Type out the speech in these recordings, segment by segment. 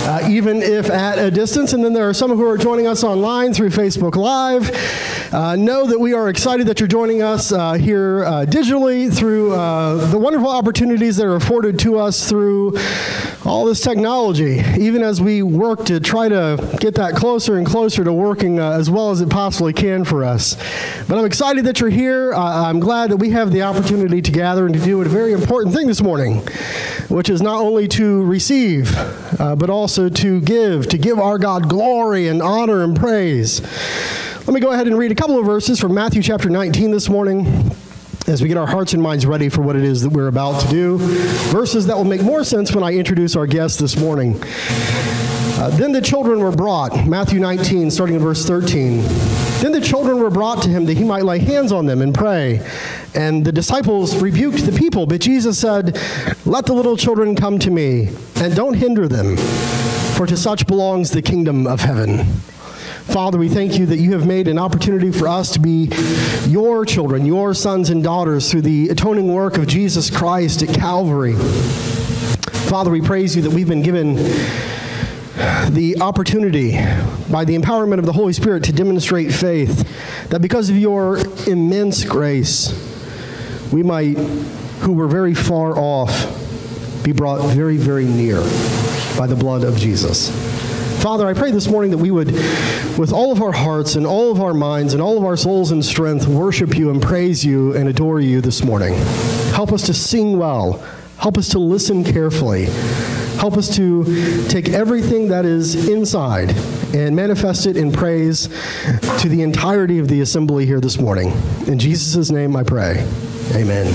even if at a distance. And then there are some who are joining us online through Facebook Live. Know that we are excited that you're joining us here digitally through the wonderful opportunities that are afforded to us through all this technology, even as we work to try to get that closer and closer to working as well as it possibly can for us. But I'm excited that you're here. I'm glad that we have the opportunity to gather and to do a very important thing this morning, which is not only to receive, but also to give our God glory and honor and praise. Let me go ahead and read a couple of verses from Matthew chapter 19 this morning as we get our hearts and minds ready for what it is that we're about to do. Verses that will make more sense when I introduce our guest this morning. Then the children were brought, Matthew 19, starting in verse 13. Then the children were brought to him that he might lay hands on them and pray. And the disciples rebuked the people, but Jesus said, "Let the little children come to me, and don't hinder them, for to such belongs the kingdom of heaven." Father, we thank you that you have made an opportunity for us to be your children, your sons and daughters, through the atoning work of Jesus Christ at Calvary. Father, we praise you that we've been given the opportunity by the empowerment of the Holy Spirit to demonstrate faith, that because of your immense grace, we might, who were very far off, be brought very, very near by the blood of Jesus. Father, I pray this morning that we would, with all of our hearts and all of our minds and all of our souls and strength, worship you and praise you and adore you this morning. Help us to sing well. Help us to listen carefully. Help us to take everything that is inside and manifest it in praise to the entirety of the assembly here this morning. In Jesus' name I pray. Amen.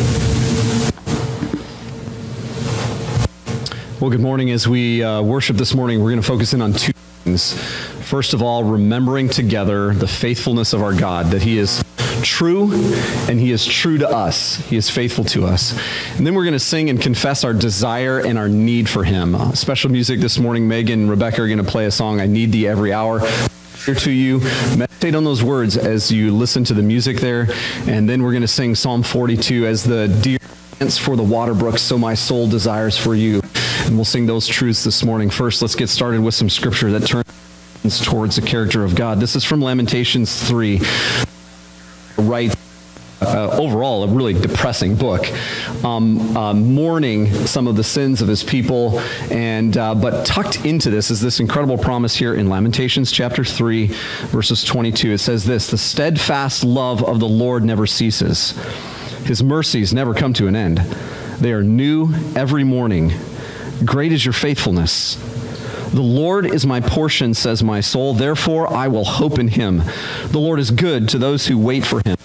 Well, good morning. As we worship this morning, we're going to focus in on two things. First of all, remembering together the faithfulness of our God, that he is true and he is true to us. He is faithful to us. And then we're going to sing and confess our desire and our need for him. Special music this morning. Megan and Rebecca are going to play a song, "I Need Thee Every Hour." Here to you. Meditate on those words as you listen to the music there. And then we're going to sing Psalm 42, "As the deer pants for the water brooks, so my soul desires for you." And we'll sing those truths this morning. First, let's get started with some scripture that turns towards the character of God. This is from Lamentations 3. Right. Overall, a really depressing book, mourning some of the sins of his people, and but tucked into this is this incredible promise here in Lamentations chapter 3, verses 22. It says this: "The steadfast love of the Lord never ceases. His mercies never come to an end. They are new every morning. Great is your faithfulness. The Lord is my portion, says my soul. Therefore, I will hope in him. The Lord is good to those who wait for him.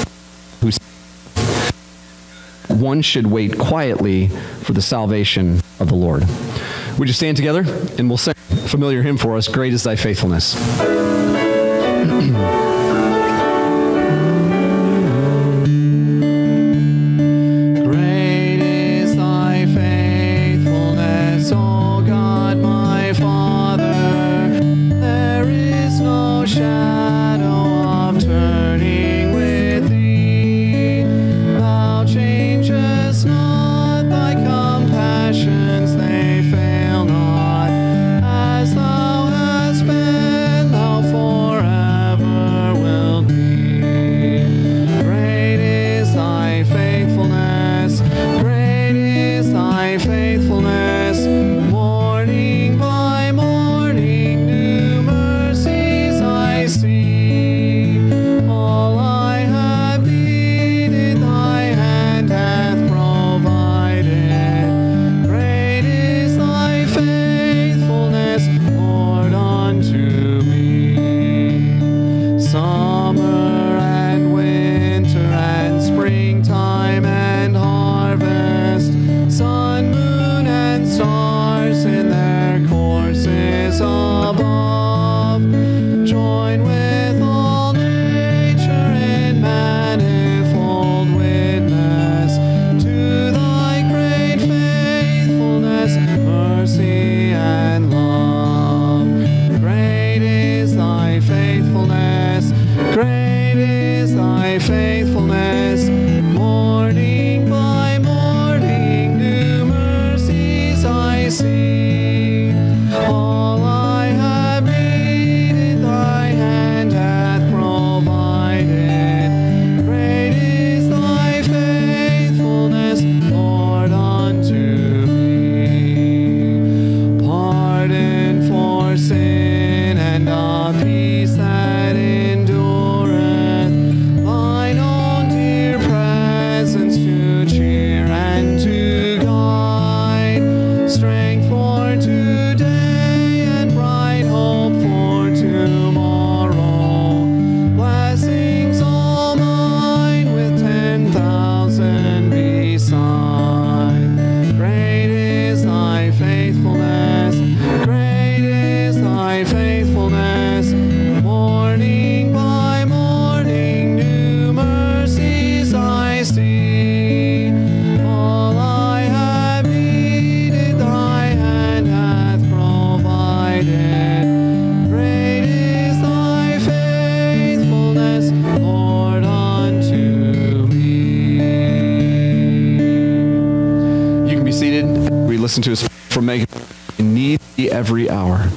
One should wait quietly for the salvation of the Lord." Would you stand together and we'll sing a familiar hymn for us, "Great is thy faithfulness." As thou hast been, thou forever listen to his from Megan. I need thee every hour.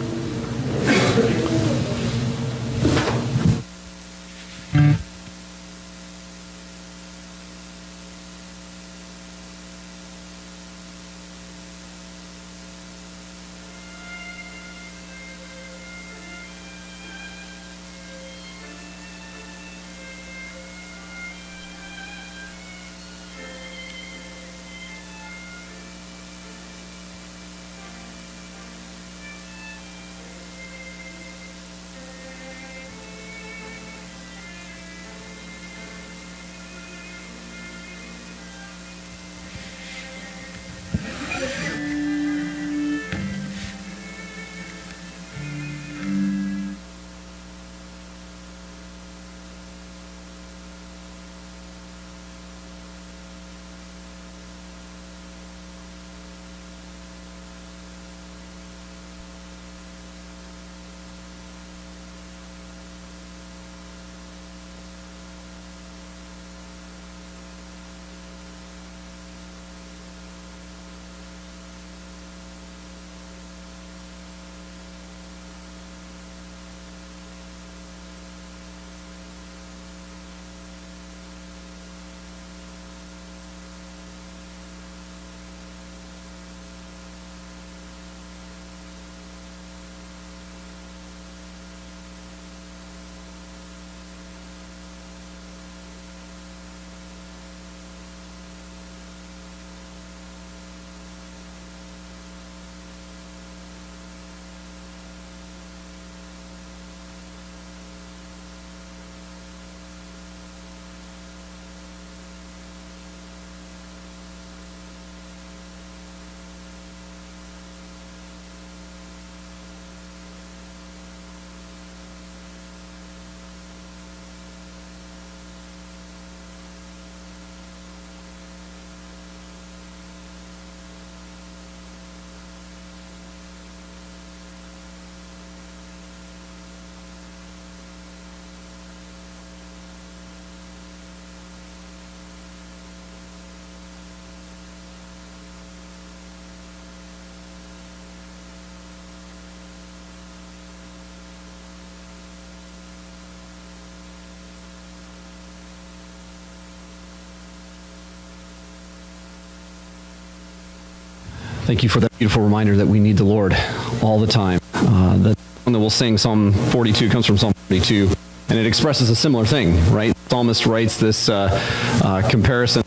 Thank you for that beautiful reminder that we need the Lord all the time. The one that we'll sing, Psalm 42, comes from Psalm 42, and it expresses a similar thing, right? The psalmist writes this comparison.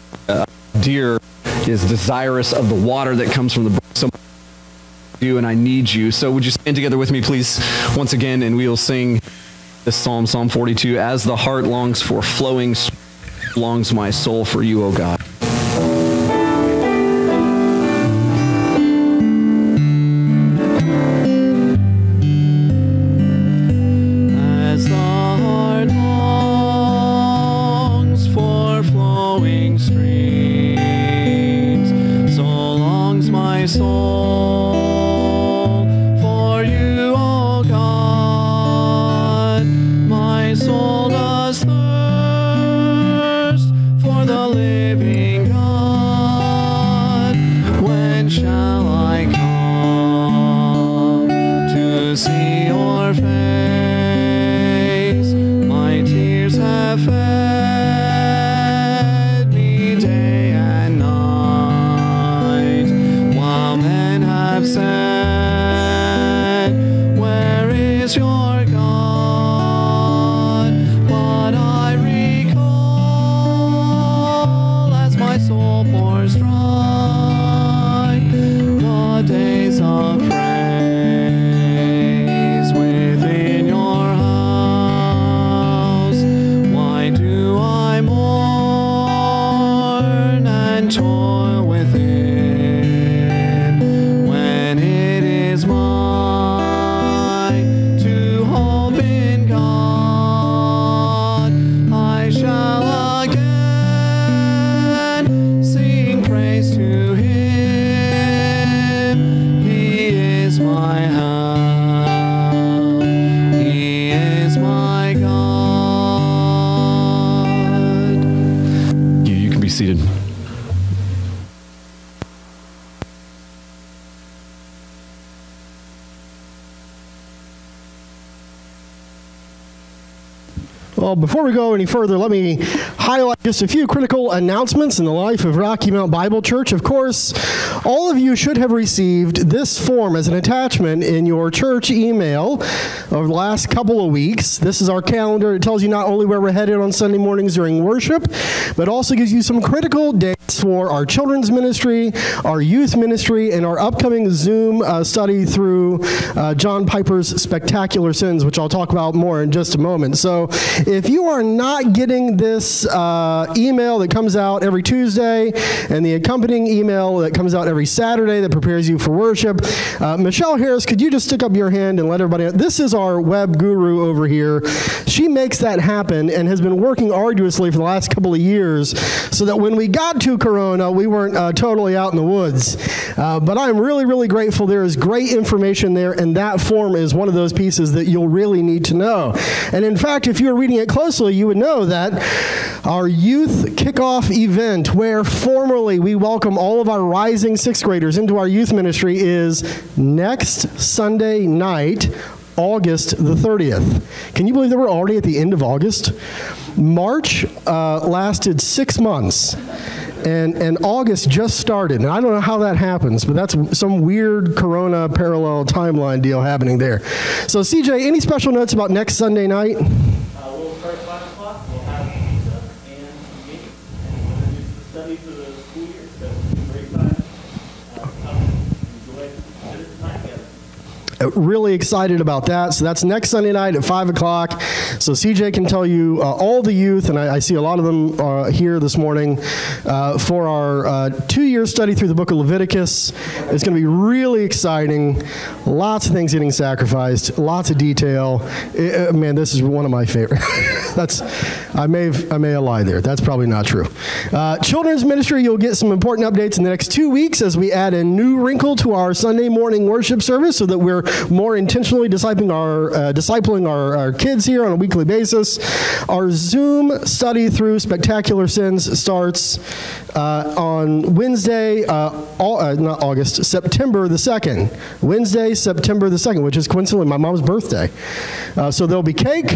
Deer is desirous of the water that comes from the brook. So you and I need you. So would you stand together with me, please, once again, and we will sing this psalm, Psalm 42. As the heart longs for flowing, longs my soul for you, O God. Well, before we go any further, let me highlight just a few critical announcements in the life of Rocky Mount Bible Church. Of course, all of you should have received this form as an attachment in your church email over the last couple of weeks. This is our calendar. It tells you not only where we're headed on Sunday mornings during worship, but also gives you some critical dates for our children's ministry, our youth ministry, and our upcoming Zoom study through John Piper's Spectacular Sins, which I'll talk about more in just a moment. So if you are not getting this email that comes out every Tuesday and the accompanying email that comes out every Saturday that prepares you for worship, Michelle Harris, could you just stick up your hand and let everybody know? This is our web guru over here. She makes that happen and has been working arduously for the last couple of years so that when we got to Corona, we weren't totally out in the woods. But I'm really, really grateful. There is great information there, and that form is one of those pieces that you'll really need to know. And in fact, if you were reading it closely, you would know that our youth kickoff event, where formally we welcome all of our rising sixth graders into our youth ministry, is next Sunday night, August the 30th. Can you believe that we're already at the end of August? March lasted 6 months. And August just started. And I don't know how that happens, but that's some weird Corona parallel timeline deal happening there. So CJ, any special notes about next Sunday night? We'll start at 5 o'clock. We'll have pizza and some games. And we're going to do some study for the school year. So it's a great time. Enjoy the time together. Really excited about that. So that's next Sunday night at 5 o'clock. So CJ can tell you all the youth, and I see a lot of them here this morning, for our 2-year study through the book of Leviticus. It's going to be really exciting. Lots of things getting sacrificed. Lots of detail. Man, this is one of my favorite. I may have lied there. That's probably not true. Children's ministry, you'll get some important updates in the next 2 weeks as we add a new wrinkle to our Sunday morning worship service so that we're more intentionally discipling our kids here on a weekly basis. Our Zoom study through Spectacular Sins starts on Wednesday, September the 2nd. Wednesday, September the 2nd, which is coincidentally my mom's birthday. So there'll be cake.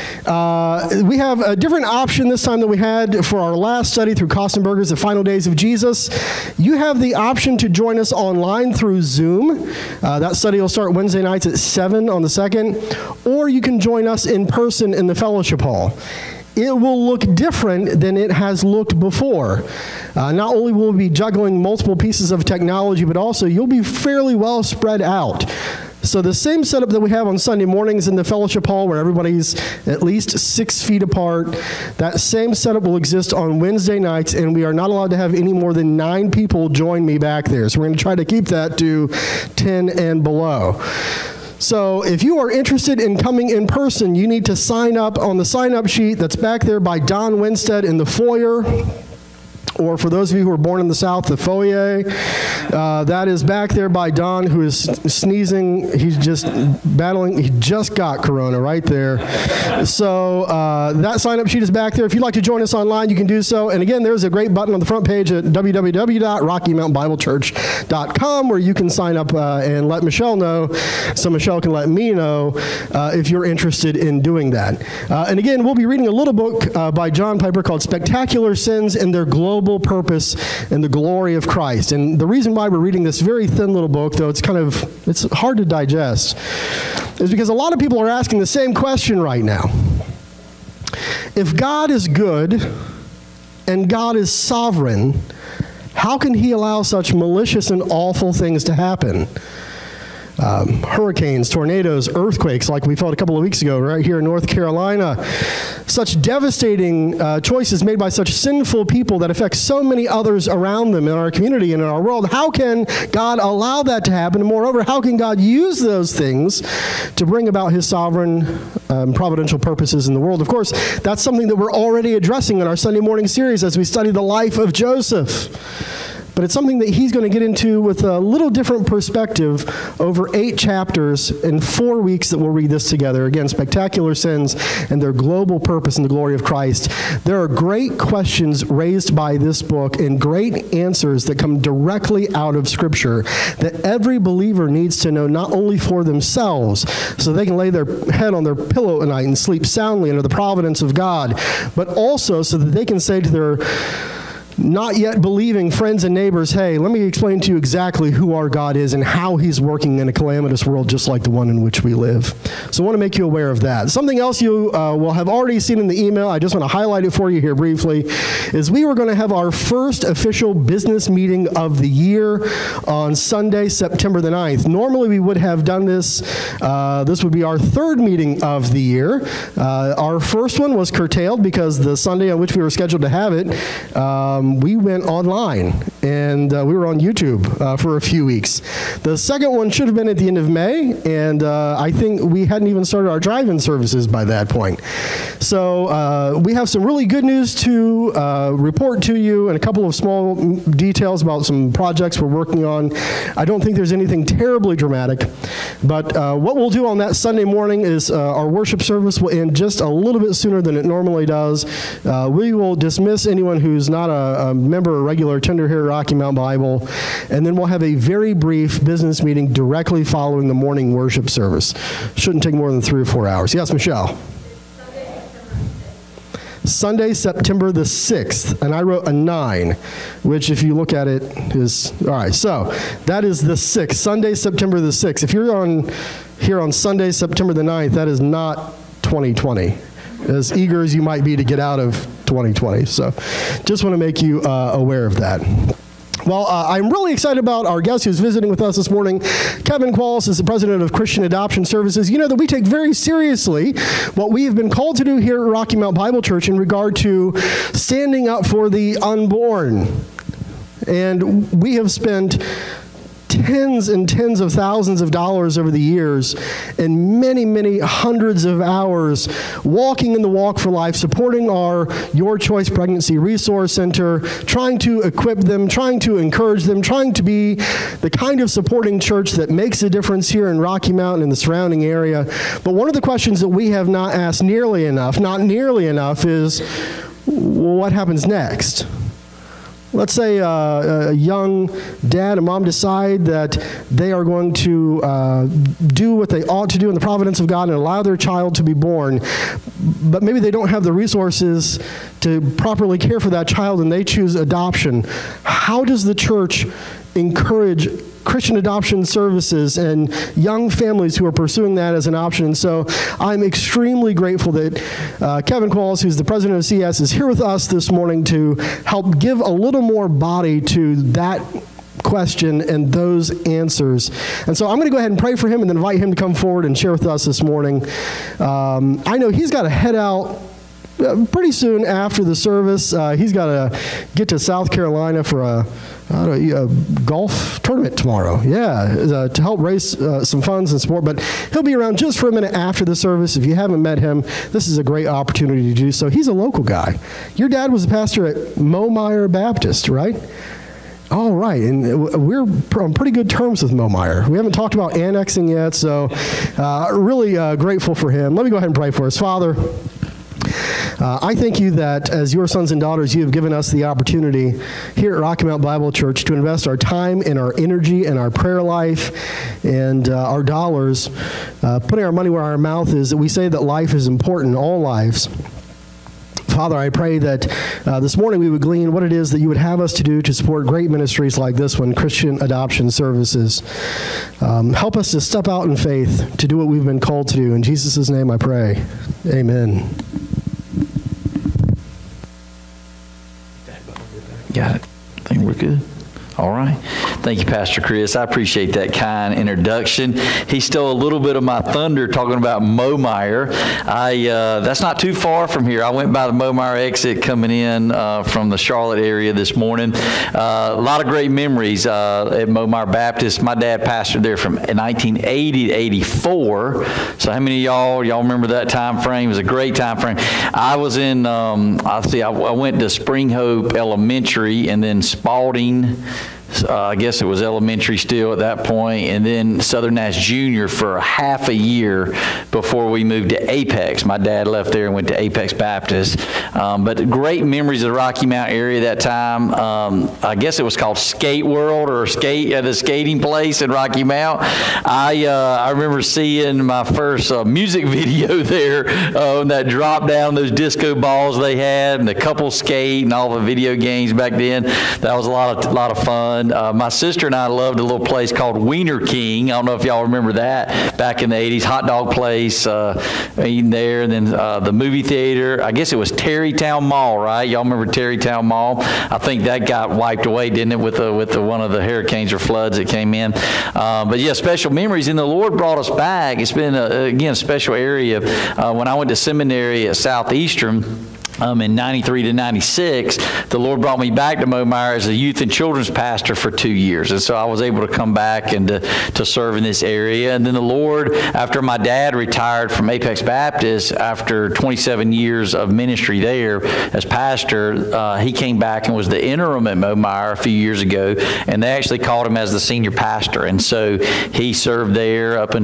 We have a different option this time than we had for our last study through Kostenberger's The Final Days of Jesus. You have the option to join us online through Zoom. That study will start Wednesday nights at 7 on the 2nd, or you can join us in person in the fellowship hall. It will look different than it has looked before. Not only will we be juggling multiple pieces of technology, but also you'll be fairly well spread out. So the same setup that we have on Sunday mornings in the fellowship hall where everybody's at least 6 feet apart, that same setup will exist on Wednesday nights, and we are not allowed to have any more than 9 people join me back there. So we're going to try to keep that to 10 and below. So if you are interested in coming in person, you need to sign up on the sign-up sheet that's back there by Don Winstead in the foyer. Or for those of you who are born in the South, the foyer. That is back there by Don, who is sneezing. He's just battling. He just got Corona right there. So that sign-up sheet is back there. If you'd like to join us online, you can do so. And again, there's a great button on the front page at www.rockymountainbiblechurch.com where you can sign up and let Michelle know, so Michelle can let me know if you're interested in doing that. And again, we'll be reading a little book by John Piper called Spectacular Sins and Their Global Purpose and the Glory of Christ. And the reason why we're reading this very thin little book, though it's hard to digest, is because a lot of people are asking the same question right now. If God is good and God is sovereign, how can he allow such malicious and awful things to happen? Hurricanes, tornadoes, earthquakes like we felt a couple of weeks ago right here in North Carolina. Such devastating choices made by such sinful people that affect so many others around them in our community and in our world. How can God allow that to happen? And moreover, how can God use those things to bring about his sovereign providential purposes in the world? Of course, that's something that we're already addressing in our Sunday morning series as we study the life of Joseph. but it's something that he's going to get into with a little different perspective over 8 chapters in 4 weeks that we'll read this together. Again, spectacular sins and their global purpose in the glory of Christ. There are great questions raised by this book and great answers that come directly out of Scripture that every believer needs to know, not only for themselves so they can lay their head on their pillow at night and sleep soundly under the providence of God, but also so that they can say to their not yet believing friends and neighbors, hey, let me explain to you exactly who our God is and how he's working in a calamitous world just like the one in which we live. So I want to make you aware of that. Something else you will have already seen in the email, I just want to highlight it for you here briefly, is we were going to have our first official business meeting of the year on Sunday, September the 9th. Normally we would have done this. This would be our 3rd meeting of the year. Our first one was curtailed because the Sunday on which we were scheduled to have it, we went online, and we were on YouTube for a few weeks. The second one should have been at the end of May, and I think we hadn't even started our drive-in services by that point. So we have some really good news to report to you, and a couple of small details about some projects we're working on. I don't think there's anything terribly dramatic, but what we'll do on that Sunday morning is our worship service will end just a little bit sooner than it normally does. We will dismiss anyone who's not a member or regular attender here at Rocky Mount Bible, and then we'll have a very brief business meeting directly following the morning worship service. Shouldn't take more than 3 or 4 hours. Yes, Michelle? Sunday, September the 6th, and I wrote a 9, which if you look at it is, all right, so that is the 6th, Sunday, September the 6th. If you're here on Sunday, September the 9th, that is not 2020. As eager as you might be to get out of 2020. So just want to make you aware of that. Well, I'm really excited about our guest who's visiting with us this morning. Kevin Qualls is the president of Christian Adoption Services. You know that we take very seriously what we have been called to do here at Rocky Mount Bible Church in regard to standing up for the unborn. And we have spent tens and tens of thousands of dollars over the years and many, many hundreds of hours walking in the Walk for Life, supporting our Your Choice Pregnancy Resource Center, trying to equip them, trying to encourage them, trying to be the kind of supporting church that makes a difference here in Rocky Mountain and the surrounding area. But one of the questions that we have not asked nearly enough, is what happens next? Let's say a young dad and mom decide that they are going to do what they ought to do in the providence of God and allow their child to be born, but maybe they don't have the resources to properly care for that child and they choose adoption. How does the church encourage Christian adoption services and young families who are pursuing that as an option? And so I'm extremely grateful that Kevin Qualls, who's the president of CS, is here with us this morning to help give a little more body to that question and those answers. And so I'm going to go ahead and pray for him and then invite him to come forward and share with us this morning. I know he's got to head out pretty soon after the service. He's got to get to South Carolina for a golf tournament tomorrow. Yeah, to help raise some funds and support. But he'll be around just for a minute after the service. If you haven't met him, this is a great opportunity to do so. He's a local guy. Your dad was a pastor at Momeyer Baptist, right? All right, and we're on pretty good terms with Momeyer. We haven't talked about annexing yet, so really grateful for him. Let me go ahead and pray for us. Father, I thank you that as your sons and daughters, you have given us the opportunity here at Rocky Mount Bible Church to invest our time and our energy and our prayer life and our dollars, putting our money where our mouth is, that we say that life is important, all lives. Father, I pray that this morning we would glean what it is that you would have us to do to support great ministries like this one, Christian Adoption Services. Help us to step out in faith to do what we've been called to do. In Jesus' name I pray. Amen. Got it. I think we're good. All right. Thank you, Pastor Chris. I appreciate that kind introduction. He stole a little bit of my thunder talking about Momeyer. That's not too far from here. I went by the Momeyer exit coming in from the Charlotte area this morning. A lot of great memories at Momeyer Baptist. My dad pastored there from 1980 to 84. So how many of y'all remember that time frame? It was a great time frame. I was in, I went to Spring Hope Elementary and then Spalding. I guess it was elementary still at that point, and then Southern Nash Junior for half a year before we moved to Apex. My dad left there and went to Apex Baptist. But great memories of the Rocky Mount area that time. I guess it was called Skate World or the skating place in Rocky Mount. I remember seeing my first music video there, that drop down, those disco balls they had, and the couple skate and all the video games back then. That was a lot of fun. My sister and I loved a little place called Wiener King. I don't know if y'all remember that back in the 80s. Hot dog place, eating there. And then the movie theater. I guess it was Terrytown Mall, right? Y'all remember Terrytown Mall? I think that got wiped away, didn't it, with one of the hurricanes or floods that came in. But yeah, special memories. And the Lord brought us back. It's been, again, a special area. When I went to seminary at Southeastern, in 93 to 96, the Lord brought me back to Momeyer as a youth and children's pastor for 2 years. And so I was able to come back and to serve in this area. And then the Lord, after my dad retired from Apex Baptist, after 27 years of ministry there as pastor, he came back and was the interim at Momeyer a few years ago. And they actually called him as the senior pastor. And so he served there up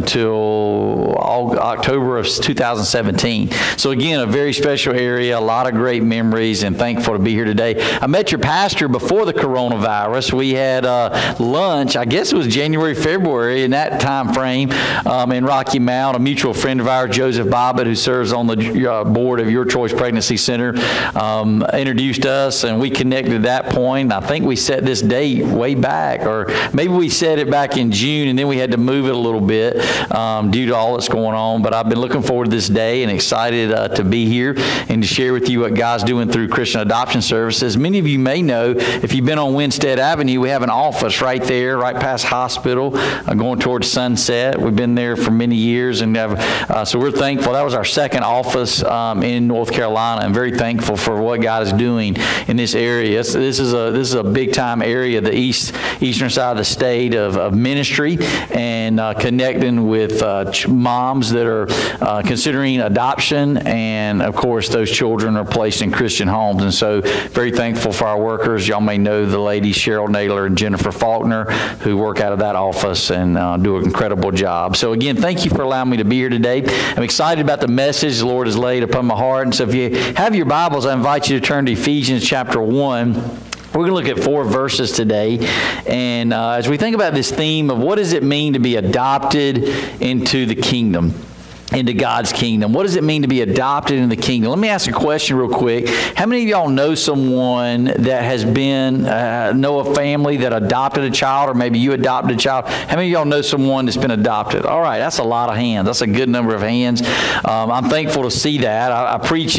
until October of 2017. So again, a very special area, a lot of great memories, and thankful to be here today. I met your pastor before the coronavirus. We had lunch, I guess it was January, February, in that time frame, in Rocky Mount. A mutual friend of ours, Joseph Bobbitt, who serves on the board of Your Choice Pregnancy Center, introduced us, and we connected at that point. I think we set this date way back, or maybe we set it back in June, and then we had to move it a little bit due to all that's going on. But I've been looking forward to this day and excited to be here and to share with you what God's doing through Christian Adoption Services. Many of you may know, if you've been on Winstead Avenue, we have an office right there, right past hospital, going towards Sunset. We've been there for many years, and so we're thankful. That was our second office in North Carolina. I'm very thankful for what God is doing in this area. This is a big time area, the eastern side of the state of ministry, and connecting with moms that are considering adoption, and of course those children are placed in Christian homes. And so very thankful for our workers. Y'all may know the ladies, Cheryl Naylor and Jennifer Faulkner, who work out of that office and do an incredible job. So again, thank you for allowing me to be here today. I'm excited about the message the Lord has laid upon my heart. And so if you have your Bibles, I invite you to turn to Ephesians chapter 1. We're going to look at 4 verses today, and as we think about this theme of what does it mean to be adopted into the kingdom, into God's kingdom. What does it mean to be adopted in the kingdom? Let me ask a question real quick. How many of y'all know someone that has been, know a family that adopted a child, or maybe you adopted a child? How many of y'all know someone that's been adopted? All right, that's a lot of hands. That's a good number of hands. I'm thankful to see that. I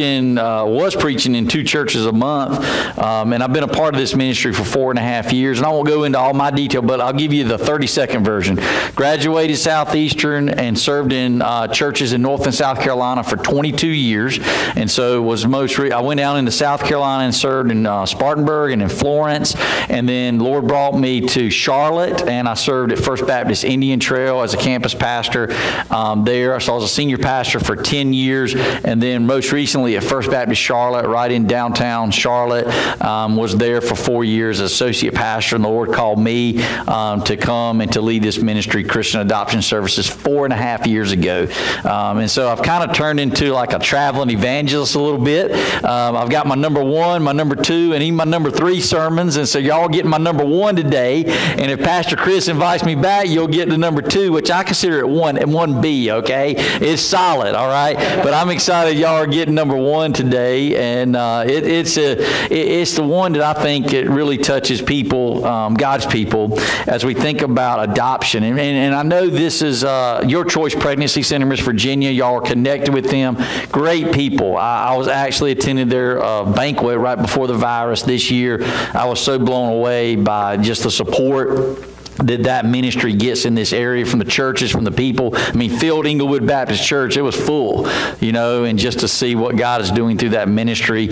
was preaching in 2 churches a month, and I've been a part of this ministry for 4.5 years, and I won't go into all my detail, but I'll give you the 30-second version. Graduated Southeastern and served in churches in North and South Carolina for 22 years, and so I went down into South Carolina and served in Spartanburg and in Florence, and then Lord brought me to Charlotte, and I served at First Baptist Indian Trail as a campus pastor there. So I was a senior pastor for 10 years, and then most recently at First Baptist Charlotte, right in downtown Charlotte, was there for 4 years as associate pastor, and the Lord called me to come and to lead this ministry, Christian Adoption Services, 4.5 years ago. And so I've kind of turned into like a traveling evangelist a little bit. I've got my number 1, my number 2, and even my number 3 sermons. And so y'all getting my number 1 today. And if Pastor Chris invites me back, you'll get the number 2, which I consider it 1B, okay? It's solid, all right? But I'm excited y'all are getting number 1 today. And it's the one that I think it really touches people, God's people, as we think about adoption. And I know this is Your Choice Pregnancy Center, Miss Virginia. Y'all are connected with them. Great people. I was actually attending their banquet right before the virus this year. I was so blown away by just the support that ministry gets in this area from the churches, from the people. I mean, Field Inglewood Baptist Church, it was full, and just to see what God is doing through that ministry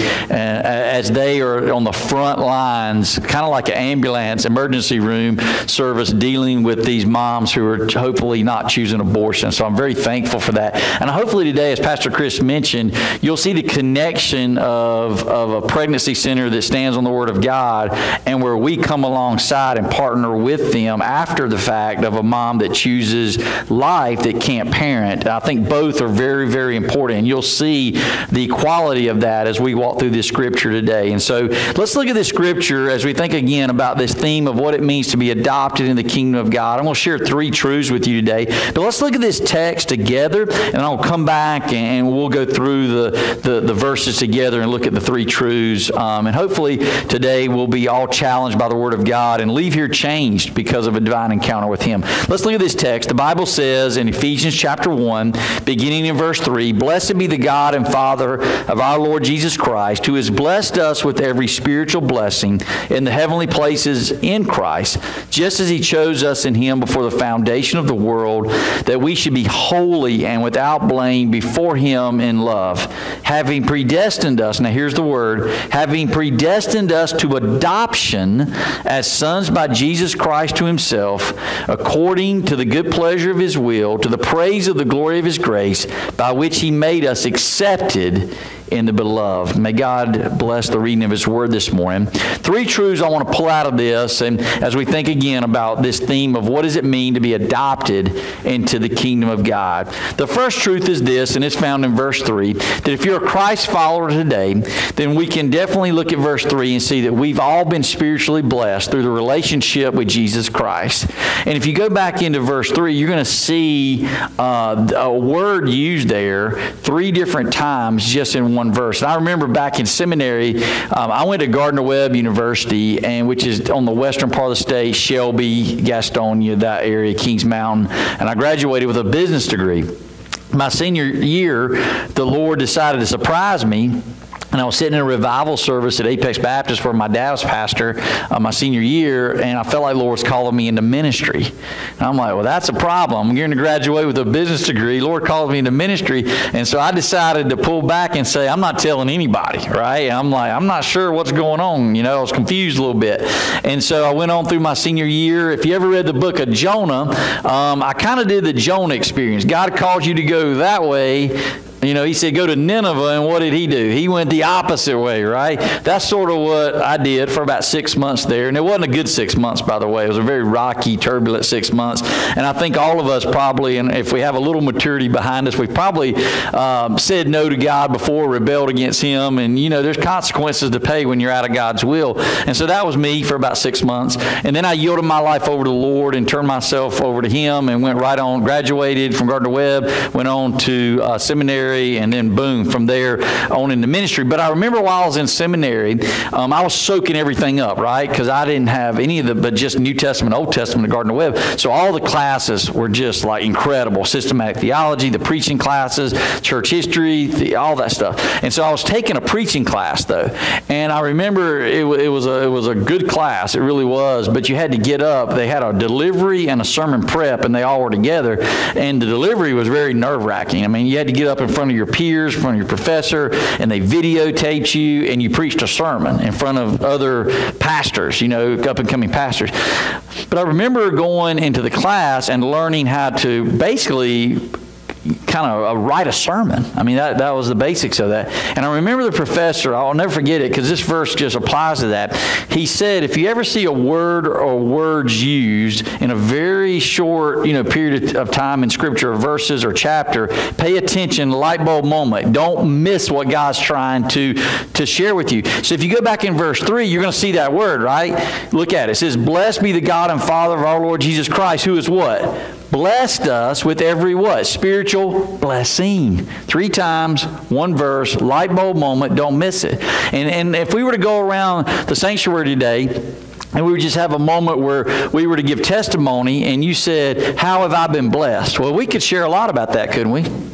as they are on the front lines, kind of like an ambulance emergency room service dealing with these moms who are hopefully not choosing abortion. So I'm very thankful for that. And hopefully today, as Pastor Chris mentioned, you'll see the connection of a pregnancy center that stands on the Word of God and where we come alongside and partner with them after the fact of a mom that chooses life that can't parent. I think both are very, very important. And you'll see the quality of that as we walk through this scripture today. And so let's look at this scripture as we think again about this theme of what it means to be adopted in the kingdom of God. I'm going to share 3 truths with you today. But let's look at this text together, and I'll come back and we'll go through the verses together and look at the 3 truths. And hopefully today we'll be all challenged by the Word of God and leave here changed because of a divine encounter with Him. Let's look at this text. The Bible says in Ephesians chapter 1, beginning in verse 3, "Blessed be the God and Father of our Lord Jesus Christ, who has blessed us with every spiritual blessing in the heavenly places in Christ, just as He chose us in Him before the foundation of the world, that we should be holy and without blame before Him in love, having predestined us," now here's the word, "having predestined us to adoption as sons by Jesus Christ to Himself, according to the good pleasure of His will, to the praise of the glory of His grace, by which He made us accepted in the beloved." May God bless the reading of His Word this morning. 3 truths I want to pull out of this, and as we think again about this theme of what does it mean to be adopted into the kingdom of God. The first truth is this, and it's found in verse 3, that if you're a Christ follower today, then we can definitely look at verse 3 and see that we've all been spiritually blessed through the relationship with Jesus Christ. And if you go back into verse 3, you're going to see a word used there 3 different times just in one verse. And I remember back in seminary, I went to Gardner-Webb University, and which is on the western part of the state, Shelby, Gastonia, that area, Kings Mountain, and I graduated with a business degree. My senior year, the Lord decided to surprise me. And I was sitting in a revival service at Apex Baptist where my dad was pastor my senior year, and I felt like the Lord was calling me into ministry. And I'm like, well, that's a problem. I'm going to graduate with a business degree. Lord called me into ministry. And so I decided to pull back and say, I'm not telling anybody, right? And I'm like, I'm not sure what's going on. I was confused a little bit. And so I went on through my senior year. If you ever read the book of Jonah, I kind of did the Jonah experience. God calls you to go that way. He said, go to Nineveh, and what did he do? He went the opposite way, right? That's sort of what I did for about 6 months there. And it wasn't a good 6 months, by the way. It was a very rocky, turbulent 6 months. And I think all of us probably, and if we have a little maturity behind us, we probably said no to God before, rebelled against Him. And, there's consequences to pay when you're out of God's will. And so that was me for about 6 months. And then I yielded my life over to the Lord and turned myself over to Him and went right on, graduated from Gardner-Webb, went on to seminary, and then boom, from there on into ministry. But I remember while I was in seminary, I was soaking everything up, right? Because I didn't have any of but just New Testament, Old Testament at Gardner-Webb. So all the classes were just like incredible. Systematic theology, the preaching classes, church history, all that stuff. And so I was taking a preaching class though. And I remember it was a good class. It really was. But you had to get up. They had a delivery and a sermon prep, and they all were together. And the delivery was very nerve-wracking. I mean, you had to get up in front of your peers, in front of your professor, and they videotaped you, and you preached a sermon in front of other pastors, up-and-coming pastors. But I remember going into the class and learning how to basically kind of write a sermon. I mean, that was the basics of that. And I remember the professor, I'll never forget it because this verse just applies to that. He said, if you ever see a word or words used in a very short, period of time in Scripture, or verses or chapter, pay attention, light bulb moment. Don't miss what God's trying to share with you. So if you go back in verse 3, you're going to see that word, right? Look at it. It says, blessed be the God and Father of our Lord Jesus Christ, who is what? Blessed us with every what? Spiritual blessing. 3 times, 1 verse, light bulb moment, don't miss it. And if we were to go around the sanctuary today, and we would just have a moment where we were to give testimony, and you said, how have I been blessed? Well, we could share a lot about that, couldn't we?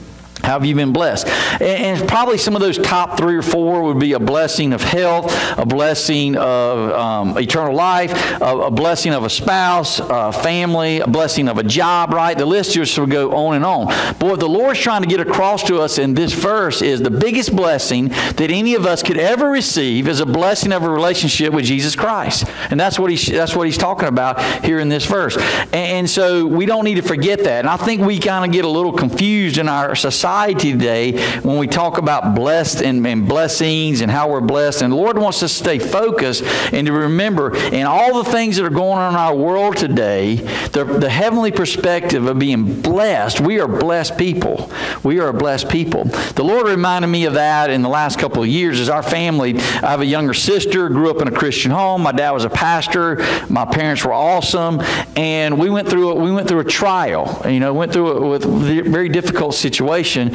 How have you been blessed? And probably some of those top 3 or 4 would be a blessing of health, a blessing of eternal life, a blessing of a spouse, a family, a blessing of a job, right? The list just would go on and on. But what the Lord's trying to get across to us in this verse is the biggest blessing that any of us could ever receive is a blessing of a relationship with Jesus Christ. And that's what he's talking about here in this verse. And so we don't need to forget that. And I think we kind of get a little confused in our society today when we talk about blessed and blessings and how we're blessed. And the Lord wants us to stay focused and to remember in all the things that are going on in our world today, the heavenly perspective of being blessed. We are blessed people. We are a blessed people. The Lord reminded me of that in the last couple of years as our family. I have a younger sister, grew up in a Christian home. My dad was a pastor. My parents were awesome. And we went through a trial. Went through it with a very difficult situation.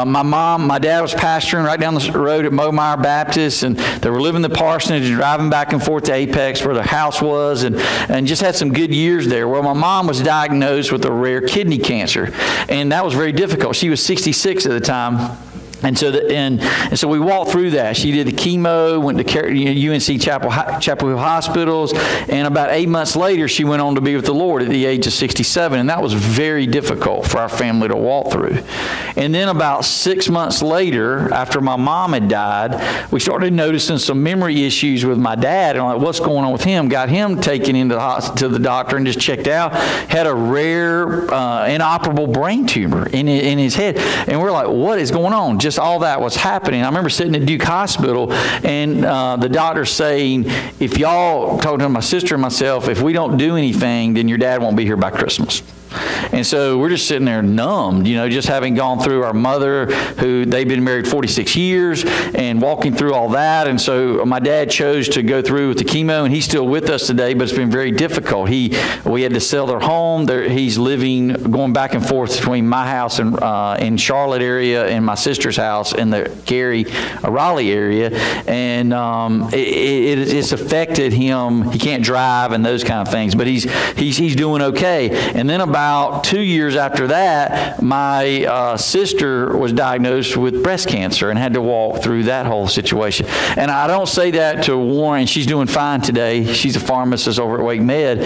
My dad was pastoring right down the road at Momire Baptist, and they were living in the parsonage and driving back and forth to Apex where their house was, and just had some good years there. Well, my mom was diagnosed with a rare kidney cancer, and that was very difficult. She was 66 at the time. And so we walked through that. She did the chemo, went to UNC Chapel Hill Hospitals, and about 8 months later, she went on to be with the Lord at the age of 67, and that was very difficult for our family to walk through. And then about 6 months later, after my mom had died, we started noticing some memory issues with my dad, and like, what's going on with him? Got him taken into the doctor and just checked out. Had a rare, inoperable brain tumor in his head, and we're like, what is going on? Just all that was happening. I remember sitting at Duke Hospital and the doctor saying, if y'all, talking to my sister and myself, if we don't do anything, then your dad won't be here by Christmas. And so we're just sitting there numbed, just having gone through our mother, who they've been married 46 years, and walking through all that. And so my dad chose to go through with the chemo, and he's still with us today, but it's been very difficult. We had to sell their home. He's living, going back and forth between my house and in Charlotte area and my sister's house in the Gary, Raleigh area. And it's affected him. He can't drive and those kind of things, but he's doing okay. And then about 2 years after that, my sister was diagnosed with breast cancer and had to walk through that whole situation. And I don't say that to warn, she's doing fine today. She's a pharmacist over at Wake Med.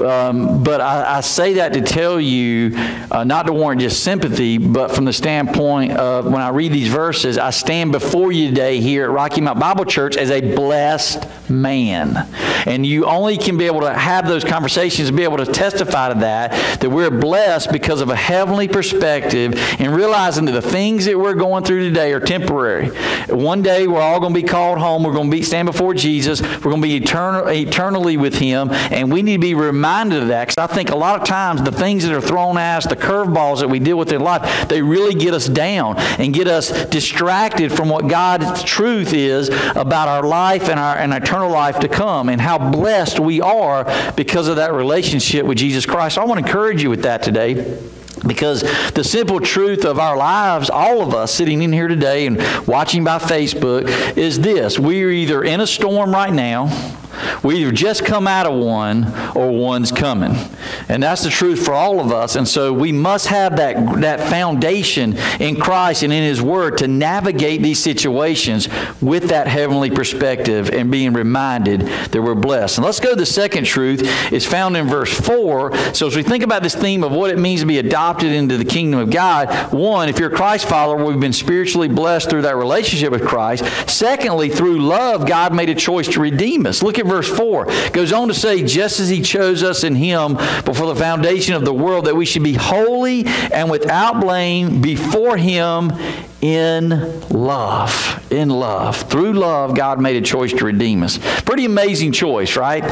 But I say that to tell you, not to warrant just sympathy, but from the standpoint of when I read these verses, I stand before you today here at Rocky Mount Bible Church as a blessed man. And you only can be able to have those conversations and be able to testify to that we're blessed because of a heavenly perspective and realizing that the things that we're going through today are temporary. One day we're all going to be called home. We're going to stand before Jesus. We're going to be eternally with Him, and we need to be reminded of that, because I think a lot of times the things that are thrown at us, the curveballs that we deal with in life, they really get us down and get us distracted from what God's truth is about our life and our eternal life to come, and how blessed we are because of that relationship with Jesus Christ. So I want to encourage you with that today. Because the simple truth of our lives, all of us sitting in here today and watching by Facebook, is this: we're either in a storm right now, we either just come out of one, or one's coming. And that's the truth for all of us. And so we must have that foundation in Christ and in His Word to navigate these situations with that heavenly perspective and being reminded that we're blessed. And let's go to the second truth. It's found in verse 4. So as we think about this theme of what it means to be adopted into the kingdom of God, one, if you're a Christ follower, we've been spiritually blessed through that relationship with Christ. Secondly, through love, God made a choice to redeem us. Look at verse 4. It goes on to say, just as He chose us in Him before the foundation of the world, that we should be holy and without blame before Him in love. In love. Through love, God made a choice to redeem us. Pretty amazing choice, right?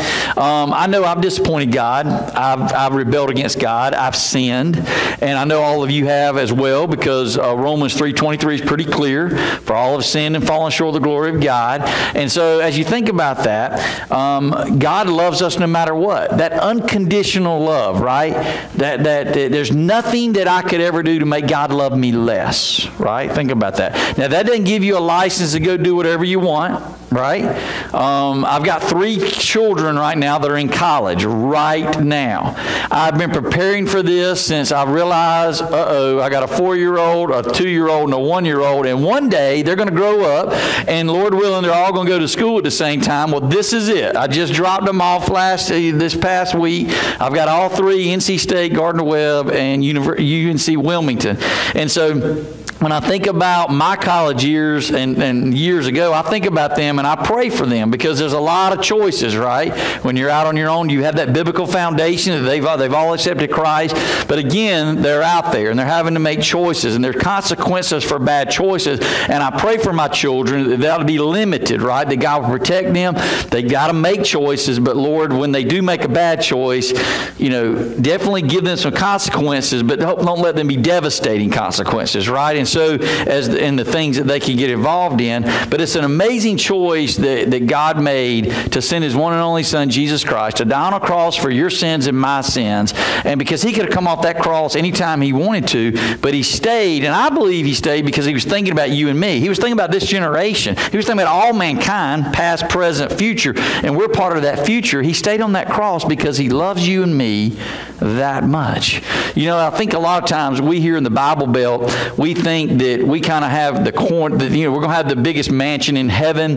I know I've disappointed God. I've rebelled against God. I've sinned. And I know all of you have as well, because Romans 3:23 is pretty clear. For all have sinned and fallen short of the glory of God. And so as you think about that, God loves us no matter what. That unconditional love, right? That there's nothing that I could ever do to make God love me less, right? Think about that. Now, that doesn't give you a license to go do whatever you want. right? I've got 3 children right now that are in college right now. I've been preparing for this since I realized, I got a 4-year-old, a 2-year-old, and a 1-year-old, and one day they're going to grow up, and Lord willing, they're all going to go to school at the same time. Well, this is it. I just dropped them off this past week. I've got all 3, NC State, Gardner-Webb, and UNC Wilmington. And so when I think about my college years and years ago, I think about them and I pray for them, because there's a lot of choices, right? When you're out on your own, you have that biblical foundation that they've all accepted Christ. But again, they're out there and they're having to make choices, and there's consequences for bad choices. And I pray for my children that they'll be limited, right? That God will protect them. They got to make choices, but Lord, when they do make a bad choice, definitely give them some consequences, but don't let them be devastating consequences, right? And so in the things that they can get involved in. But it's an amazing choice that God made to send His one and only Son, Jesus Christ, to die on a cross for your sins and my sins. And because He could have come off that cross anytime He wanted to, but He stayed. And I believe He stayed because He was thinking about you and me. He was thinking about this generation. He was thinking about all mankind, past, present, future. And we're part of that future. He stayed on that cross because He loves you and me that much. I think a lot of times we here in the Bible Belt, we think that we kind of have we're going to have the biggest mansion in heaven.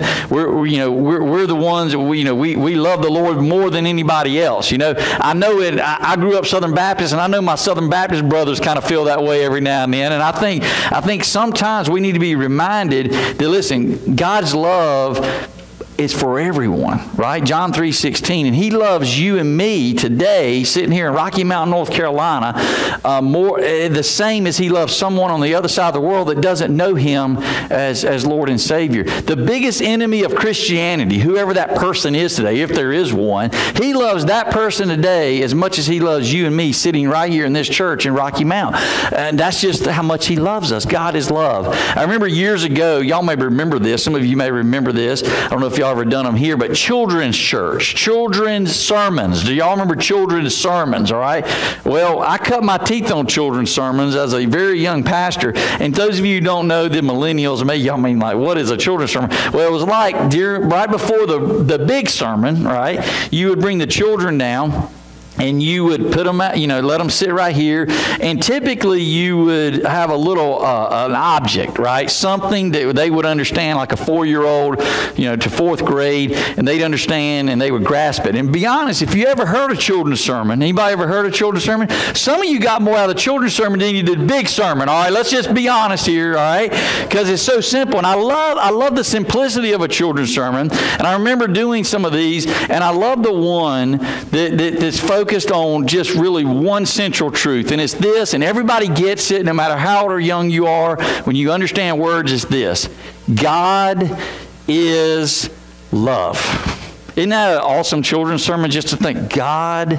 We're the ones that we love the Lord more than anybody else. I know it. I grew up Southern Baptist, and I know my Southern Baptist brothers kind of feel that way every now and then. And I think sometimes we need to be reminded that, listen, God's love is for everyone, right? John 3:16, and He loves you and me today, sitting here in Rocky Mount, North Carolina, more the same as He loves someone on the other side of the world that doesn't know Him as Lord and Savior. The biggest enemy of Christianity, whoever that person is today, if there is one, He loves that person today as much as He loves you and me, sitting right here in this church in Rocky Mount. And that's just how much He loves us. God is love. I remember years ago, y'all may remember this. Some of you may remember this. I don't know if y'all ever done them here, but children's church, children's sermons. Do y'all remember children's sermons, all right? Well, I cut my teeth on children's sermons as a very young pastor. And those of you who don't know, the millennials, maybe y'all mean like, what is a children's sermon? Well, it was like right before the big sermon, right? You would bring the children down, and you would put them out, let them sit right here. And typically you would have a little, an object, right? Something that they would understand, like a 4-year-old, to 4th grade, and they'd understand and they would grasp it. And be honest, if you ever heard a children's sermon, anybody ever heard a children's sermon? Some of you got more out of the children's sermon than you did the big sermon, all right? Let's just be honest here, all right? Because it's so simple. And I love the simplicity of a children's sermon. And I remember doing some of these, and I love the one that's focused on just really one central truth, and it's this, and everybody gets it no matter how old or young you are. When you understand words, it's this: God is love. Isn't that an awesome children's sermon, just to think God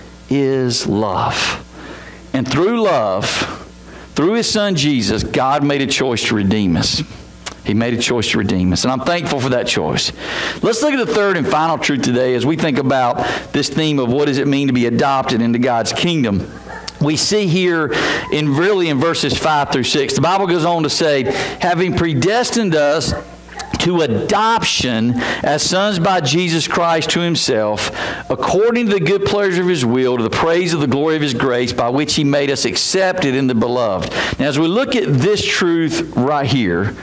is love? And through love, through His Son Jesus, God made a choice to redeem us. He made a choice to redeem us, and I'm thankful for that choice. Let's look at the third and final truth today as we think about this theme of what does it mean to be adopted into God's kingdom. We see here in verses 5 through 6, the Bible goes on to say, having predestined us to adoption as sons by Jesus Christ to Himself, according to the good pleasure of His will, to the praise of the glory of His grace, by which He made us accepted in the beloved. Now, as we look at this truth right here,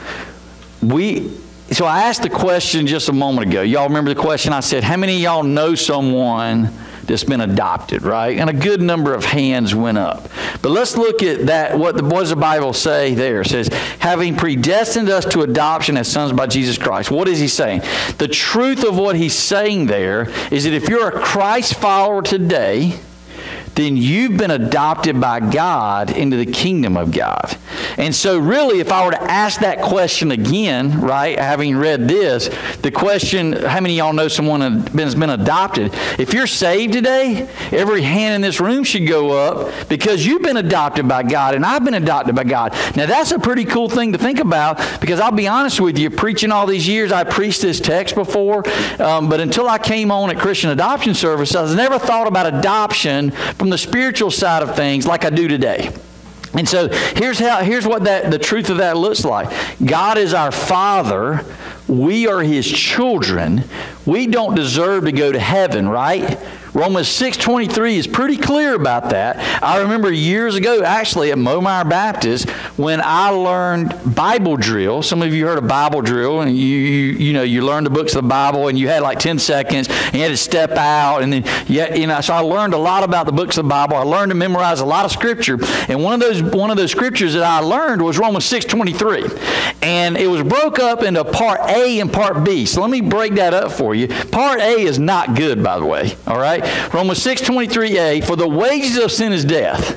so I asked the question just a moment ago. Y'all remember the question? I said, how many of y'all know someone that's been adopted, right? And a good number of hands went up. But let's look at that. What does the Bible say there? It says, having predestined us to adoption as sons by Jesus Christ. What is He saying? The truth of what He's saying there is that if you're a Christ follower today, then you've been adopted by God into the kingdom of God. And so really, if I were to ask that question again, right, having read this, the question, how many of y'all know someone has been adopted? If you're saved today, every hand in this room should go up because you've been adopted by God and I've been adopted by God. Now, that's a pretty cool thing to think about, because I'll be honest with you, preaching all these years, I preached this text before, but until I came on at Christian Adoption Service, I never thought about adoption from the spiritual side of things like I do today. And so here's what the truth of that looks like. God is our Father. we are his children, we don't deserve to go to heaven, right? Romans 6:23 is pretty clear about that. I remember years ago, actually, at Momire Baptist, when I learned Bible drill. Some of you heard of Bible drill, and you learned the books of the Bible, and you had like 10 seconds, and you had to step out, and then so I learned a lot about the books of the Bible. I learned to memorize a lot of scripture, and one of those scriptures that I learned was Romans 6:23, and it was broke up into part A and part B. So let me break that up for you. Part A is not good, by the way. All right. Romans 6:23a, for the wages of sin is death.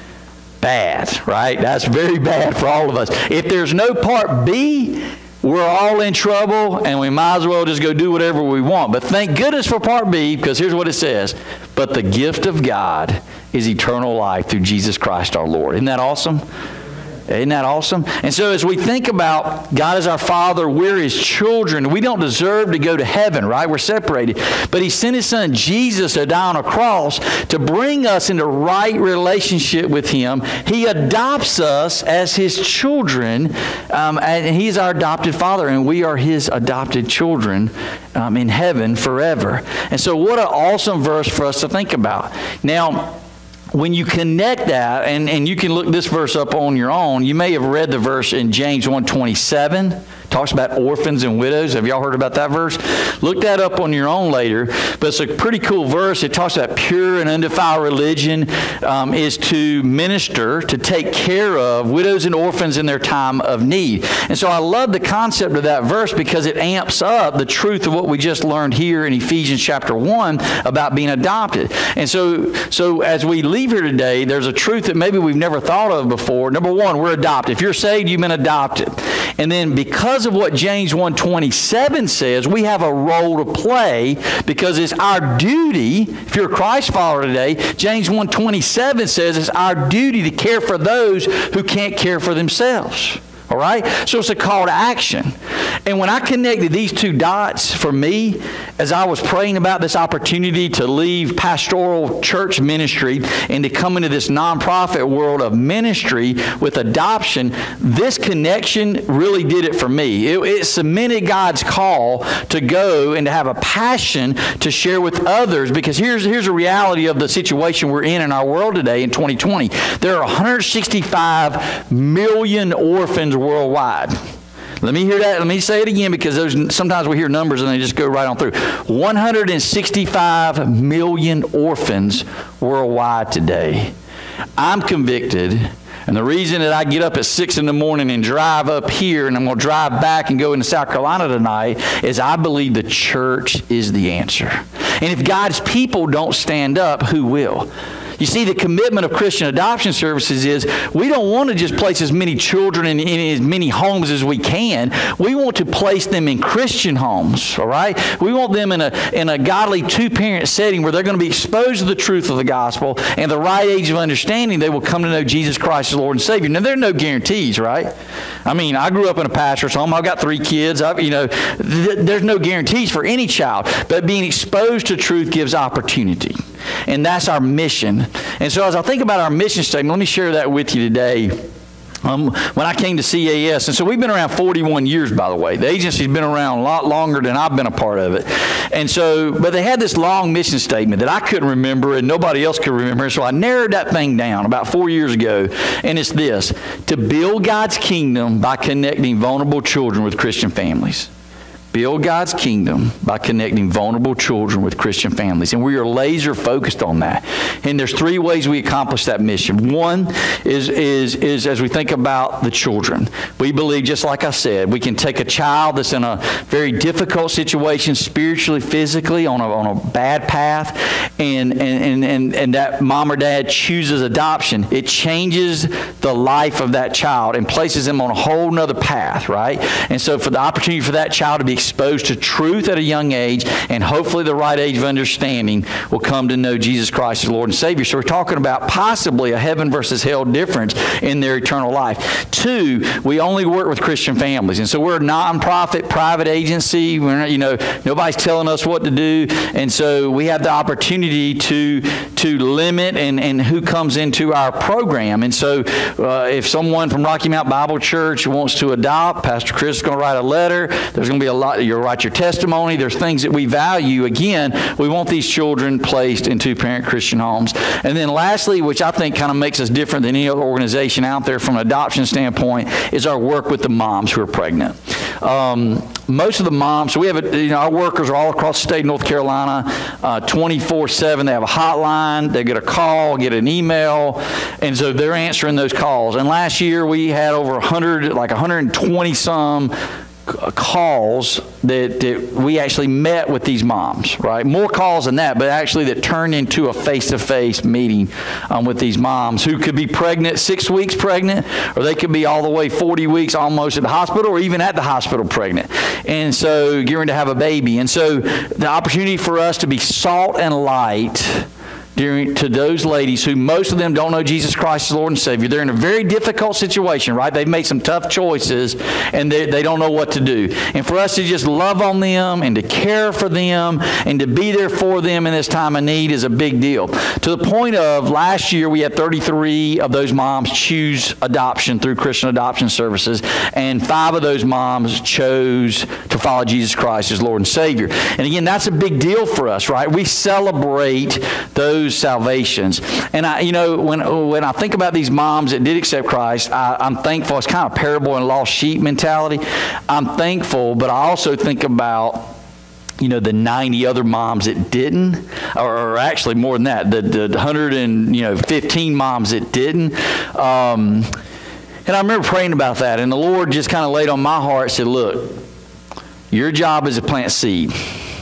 Bad, right? That's very bad for all of us. If there's no part B, we're all in trouble, and we might as well just go do whatever we want. But thank goodness for part B, because here's what it says. But the gift of God is eternal life through Jesus Christ our Lord. Isn't that awesome? Isn't that awesome? And so as we think about God as our Father, we're his children. We don't deserve to go to heaven, right? We're separated. But he sent his son Jesus to die on a cross to bring us into right relationship with him. He adopts us as his children, and he's our adopted Father, and we are his adopted children in heaven forever. And so what an awesome verse for us to think about. Now, when you connect that, and you can look this verse up on your own, you may have read the verse in James 1:27. Talks about orphans and widows. Have y'all heard about that verse? Look that up on your own later. But it's a pretty cool verse. It talks about pure and undefiled religion is to minister, to take care of widows and orphans in their time of need. And so I love the concept of that verse because it amps up the truth of what we just learned here in Ephesians chapter 1 about being adopted. And so as we leave here today, there's a truth that maybe we've never thought of before. Number one, we're adopted. If you're saved, you've been adopted. And then because of what James 1:27 says, we have a role to play because it's our duty. If you're a Christ follower today, James 1:27 says it's our duty to care for those who can't care for themselves. All right? So it's a call to action. And when I connected these two dots for me, as I was praying about this opportunity to leave pastoral church ministry and to come into this nonprofit world of ministry with adoption, this connection really did it for me. It cemented God's call to go and to have a passion to share with others, because here's a reality of the situation we're in our world today in 2020. There are 165 million orphans worldwide. Let me hear that. Let me say it again, because sometimes we hear numbers and they just go right on through. 165 million orphans worldwide today. I'm convicted, and the reason that I get up at 6 in the morning and drive up here, and I'm going to drive back and go into South Carolina tonight, is I believe the church is the answer. And if God's people don't stand up, who will? You see, the commitment of Christian Adoption Services is we don't want to just place as many children in as many homes as we can. We want to place them in Christian homes, all right? We want them in a godly two-parent setting where they're going to be exposed to the truth of the gospel, and the right age of understanding, they will come to know Jesus Christ as Lord and Savior. Now, there are no guarantees, right? I mean, I grew up in a pastor's home. I've got 3 kids. There's no guarantees for any child, but being exposed to truth gives opportunity. And that's our mission. And so as I think about our mission statement, let me share that with you today. When I came to CAS, and so we've been around 41 years, by the way. The agency's been around a lot longer than I've been a part of it. And so, but they had this long mission statement that I couldn't remember and nobody else could remember. So I narrowed that thing down about 4 years ago. And it's this: to build God's kingdom by connecting vulnerable children with Christian families. Build God's kingdom by connecting vulnerable children with Christian families. And we are laser focused on that. And there's 3 ways we accomplish that mission. One is as we think about the children. We believe, just like I said, we can take a child that's in a very difficult situation spiritually, physically, on a bad path, and that mom or dad chooses adoption. It changes the life of that child and places them on a whole nother path, right? And so for the opportunity for that child to be exposed to truth at a young age, and hopefully the right age of understanding will come to know Jesus Christ as Lord and Savior. So we're talking about possibly a heaven versus hell difference in their eternal life. 2, we only work with Christian families. And so we're a nonprofit, private agency. We're not, nobody's telling us what to do. And so we have the opportunity to limit and who comes into our program. And so if someone from Rocky Mount Bible Church wants to adopt, Pastor Chris is going to write a letter. There's going to be a lot. You'll write your testimony. There's things that we value. Again, we want these children placed in 2-parent Christian homes. And then lastly, which I think kind of makes us different than any other organization out there from an adoption standpoint, is our work with the moms who are pregnant. Most of the moms, so we have, our workers are all across the state of North Carolina, 24/7. They have a hotline. They get a call, get an email, and so they're answering those calls. And last year we had over 120 some calls that we actually met with these moms, right? More calls than that, but actually that turned into a face-to-face meeting with these moms who could be pregnant, 6 weeks pregnant, or they could be all the way 40 weeks almost at the hospital, or even at the hospital pregnant. And so gearing to have a baby. And so the opportunity for us to be salt and light to those ladies who most of them don't know Jesus Christ as Lord and Savior. They're in a very difficult situation, right? They've made some tough choices, and they don't know what to do. And for us to just love on them and to care for them and to be there for them in this time of need is a big deal. To the point of last year, we had 33 of those moms choose adoption through Christian Adoption Services, and 5 of those moms chose to follow Jesus Christ as Lord and Savior. And again, that's a big deal for us, right? We celebrate those salvations. And when I think about these moms that did accept Christ, I'm thankful. It's kind of parable and lost sheep mentality. I'm thankful, but I also think about the 90 other moms that didn't, or actually more than that, the 115 moms that didn't. And I remember praying about that, and the Lord just kind of laid on my heart and said, look, your job is to plant seed.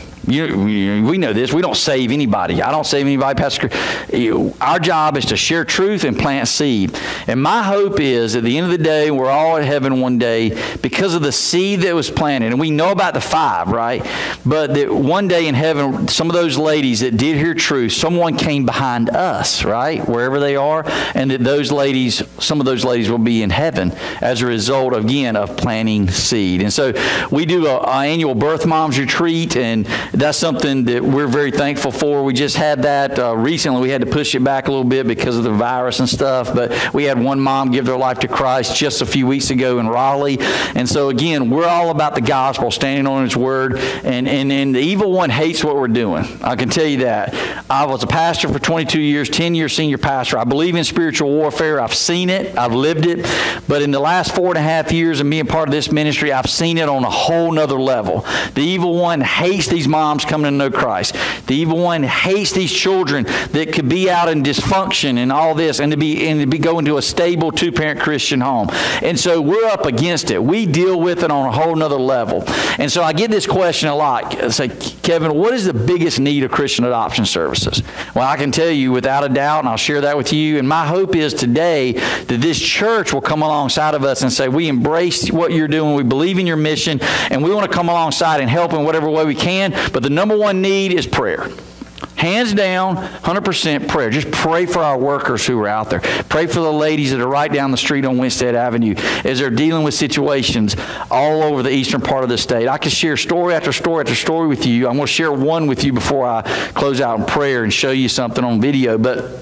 We know this. We don't save anybody. I don't save anybody, Pastor. Our job is to share truth and plant seed. And my hope is at the end of the day, we're all in heaven one day because of the seed that was planted. And we know about the 5, right? But that one day in heaven, some of those ladies that did hear truth, someone came behind us, right? Wherever they are. And that some of those ladies will be in heaven as a result, again, of planting seed. And so we do an annual Birth Moms Retreat, and that's something that we're very thankful for. We just had that recently. We had to push it back a little bit because of the virus and stuff, but we had one mom give their life to Christ just a few weeks ago in Raleigh. And so again, we're all about the gospel, standing on His word, and the evil one hates what we're doing. I can tell you that. I was a pastor for 22 years, 10 years senior pastor. I believe in spiritual warfare. I've seen it. I've lived it. But in the last 4.5 years of being part of this ministry, I've seen it on a whole nother level. The evil one hates these moms coming to know Christ. The evil one hates these children that could be out in dysfunction and all this, and to be going to a stable 2-parent Christian home. And so we're up against it. We deal with it on a whole nother level. And so I get this question a lot. I say, Kevin, what is the biggest need of Christian Adoption Services? Well, I can tell you without a doubt, and I'll share that with you. And my hope is today that this church will come alongside of us and say, we embrace what you're doing. We believe in your mission, and we want to come alongside and help in whatever way we can. But the number one need is prayer. Hands down, 100% prayer. Just pray for our workers who are out there. Pray for the ladies that are right down the street on Winstead Avenue as they're dealing with situations all over the eastern part of the state. I could share story after story after story with you. I'm going to share one with you before I close out in prayer and show you something on video. But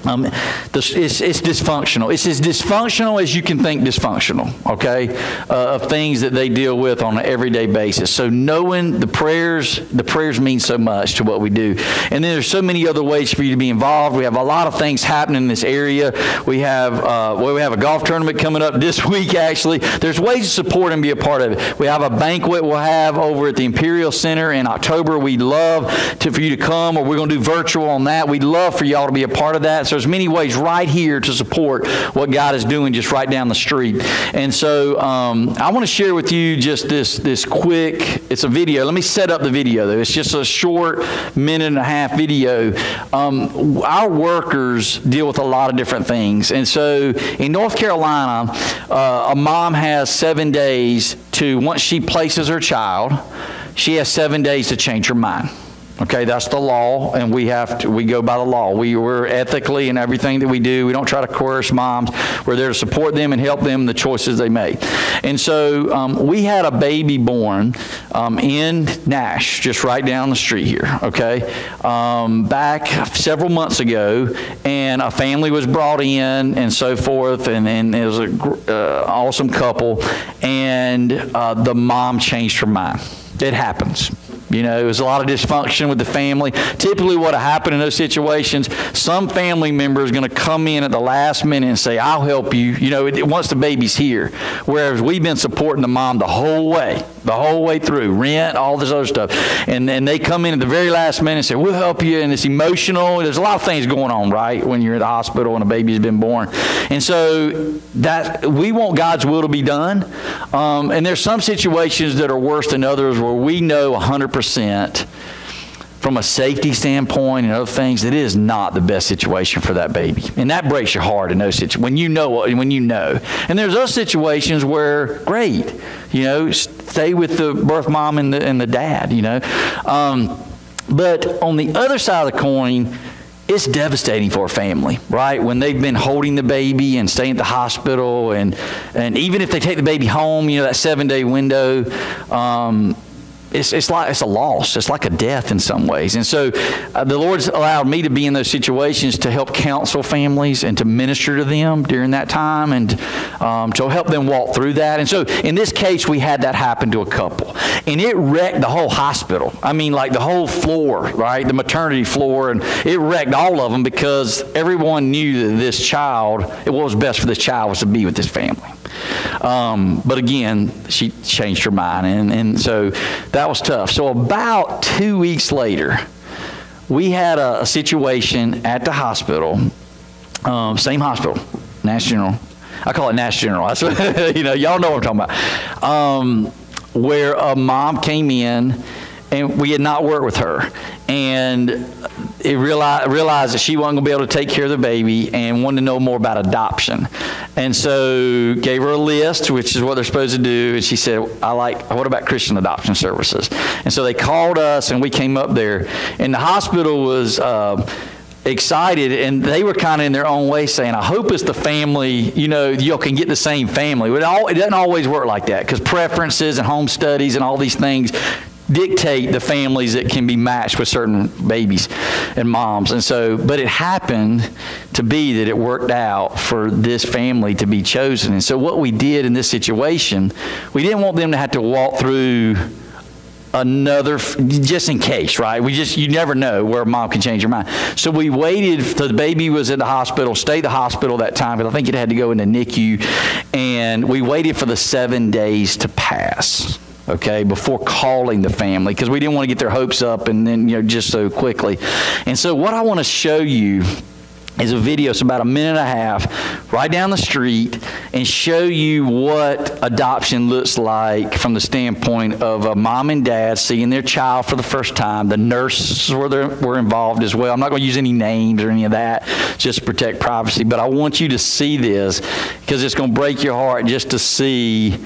it's dysfunctional. It's as dysfunctional as you can think dysfunctional, okay, of things that they deal with on an everyday basis. So knowing the prayers mean so much to what we do. And then there's so many other ways for you to be involved. We have a lot of things happening in this area. We have a golf tournament coming up this week, actually. There's ways to support and be a part of it. We have a banquet we'll have over at the Imperial Center in October. We'd love for you to come, or we're going to do virtual on that. We'd love for y'all to be a part of that. So there's many ways right here to support what God is doing just right down the street. And so I want to share with you just this quick, it's a video. Let me set up the video though. It's just a short 1.5-minute video. Our workers deal with a lot of different things. And so in North Carolina, a mom has 7 days to, once she places her child, she has 7 days to change her mind. Okay, that's the law, and we go by the law. We're ethically in everything that we do. We don't try to coerce moms. We're there to support them and help them in the choices they make. And so we had a baby born in Nash, just right down the street here, okay, back several months ago, and a family was brought in and so forth, and it was an awesome couple, and the mom changed her mind. It happens. You know, it was a lot of dysfunction with the family. Typically what happened in those situations, some family member is going to come in at the last minute and say, I'll help you, you know, once the baby's here. Whereas we've been supporting the mom the whole way through, rent, all this other stuff. And then they come in at the very last minute and say, we'll help you, and it's emotional. There's a lot of things going on, right, when you're at the hospital and a baby's been born. And so that we want God's will to be done. And there's some situations that are worse than others where we know 100% from a safety standpoint and other things that it is not the best situation for that baby. And that breaks your heart in those situations, when you know. And there's those situations where, great, you know, stay with the birth mom and the dad, you know. But on the other side of the coin, it's devastating for a family, right? When they've been holding the baby and staying at the hospital, and even if they take the baby home, you know, that 7-day window, it's a loss. It's like a death in some ways. And so the Lord's allowed me to be in those situations to help counsel families and to minister to them during that time, and to help them walk through that. And so in this case, we had that happen to a couple. And it wrecked the whole hospital. I mean, like the whole floor, right? The maternity floor. And it wrecked all of them because everyone knew that this child, what was best for this child was to be with this family. But again, she changed her mind, and so that was tough. So about 2 weeks later, we had a situation at the hospital, same hospital, Nash General. I call it Nash General. That's what, you know, y'all know what I'm talking about. Where a mom came in, and we had not worked with her, and it realized that she wasn't going to be able to take care of the baby and wanted to know more about adoption. And so gave her a list, which is what they're supposed to do, and she said, what about Christian adoption services? And so they called us, and we came up there, and the hospital was excited, and they were kind of in their own way saying, I hope it's the family, you know, you can get the same family. It doesn't always work like that, because preferences and home studies and all these things dictate the families that can be matched with certain babies and moms. And so, but it happened to be that it worked out for this family to be chosen. And so what we did in this situation, we didn't want them to have to walk through another, just in case, right? You never know where mom can change her mind. So we waited till the baby was in the hospital, stayed at the hospital that time, because I think it had to go into NICU, and we waited for the 7 days to pass. Okay, before calling the family, because we didn't want to get their hopes up and then, you know, just so quickly. And so what I want to show you is a video. It's about 1.5 minutes, right down the street, and show you what adoption looks like from the standpoint of a mom and dad seeing their child for the first time. The nurses were involved as well. I'm not going to use any names or any of that, just to protect privacy. But I want you to see this, because it's going to break your heart just to see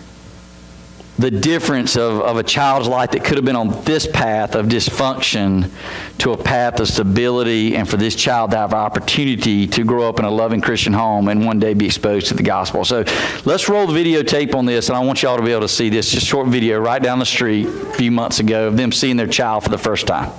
the difference of a child's life that could have been on this path of dysfunction to a path of stability, and for this child to have an opportunity to grow up in a loving Christian home and one day be exposed to the gospel. So let's roll the videotape on this, and I want y'all to be able to see this. Just a short video right down the street a few months ago of them seeing their child for the first time.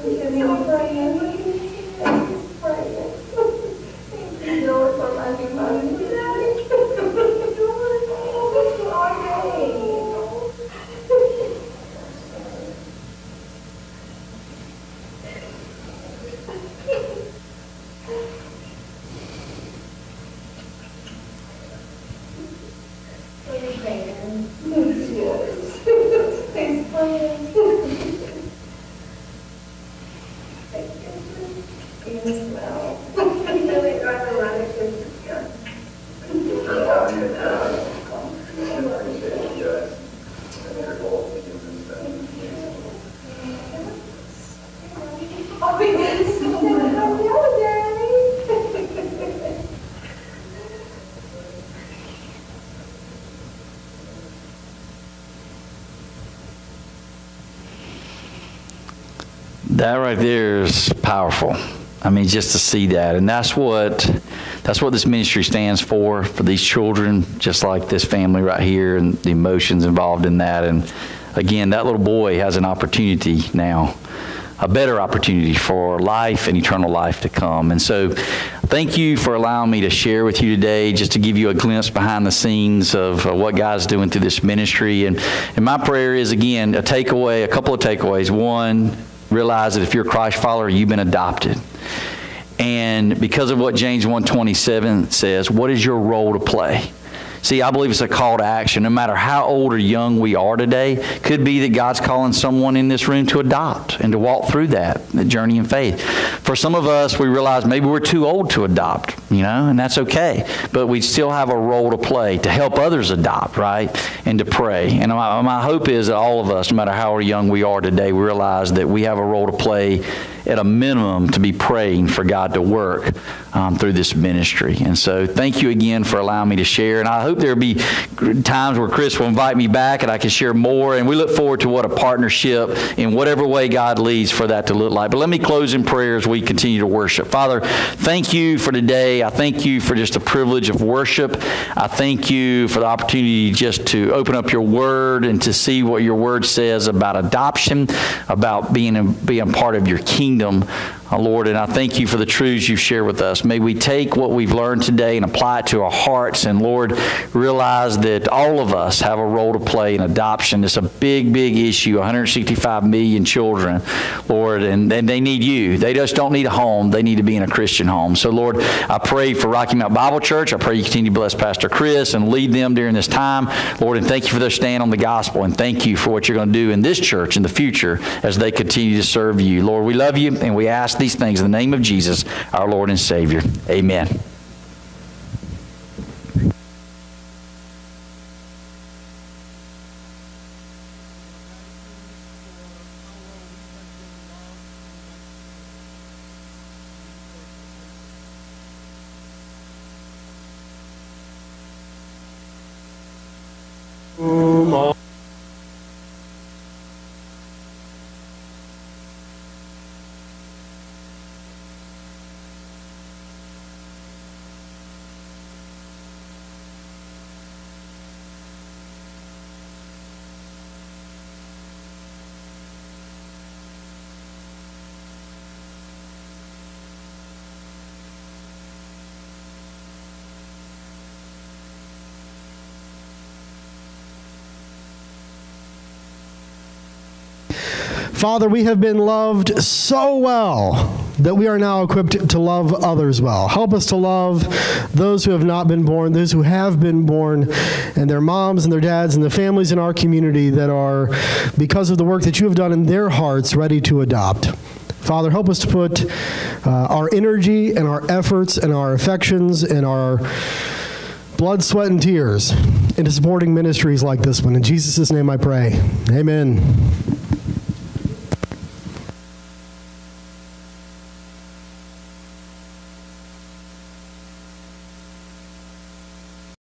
That right there is powerful. I mean, just to see that. And that's what this ministry stands for these children, just like this family right here and the emotions involved in that. And again, that little boy has an opportunity now, a better opportunity for life and eternal life to come. And so thank you for allowing me to share with you today, just to give you a glimpse behind the scenes of what God's doing through this ministry. And my prayer is, again, a couple of takeaways. One, realize that if you're a Christ follower, you've been adopted. And because of what James 1:27 says, what is your role to play? See, I believe it's a call to action. No matter how old or young we are today, could be that God's calling someone in this room to adopt and to walk through that journey in faith. For some of us, we realize maybe we're too old to adopt, and that's okay. But we still have a role to play to help others adopt, right? And to pray. And my hope is that all of us, no matter how old or young we are today, we realize that we have a role to play at a minimum to be praying for God to work through this ministry. And so thank you again for allowing me to share. And I hope there'll be times where Chris will invite me back and I can share more. And we look forward to what a partnership in whatever way God leads for that to look like. But let me close in prayer as we continue to worship. Father, thank you for today. I thank you for just the privilege of worship. I thank you for the opportunity just to open up your word and to see what your word says about adoption, about being part of your kingdom. Lord, and I thank you for the truths you've shared with us. May we take what we've learned today and apply it to our hearts. And Lord, realize that all of us have a role to play in adoption. It's a big, big issue, 165 million children, Lord, and they need you. They just don't need a home. They need to be in a Christian home. So, Lord, I pray for Rocky Mount Bible Church. I pray you continue to bless Pastor Chris and lead them during this time. Lord, and thank you for their stand on the gospel. And thank you for what you're going to do in this church in the future as they continue to serve you. Lord, we love you, and we ask these things in the name of Jesus, our Lord and Savior. Amen. Father, we have been loved so well that we are now equipped to love others well. Help us to love those who have not been born, those who have been born, and their moms and their dads and the families in our community that are, because of the work that you have done in their hearts, ready to adopt. Father, help us to put our energy and our efforts and our affections and our blood, sweat, and tears into supporting ministries like this one. In Jesus' name I pray. Amen.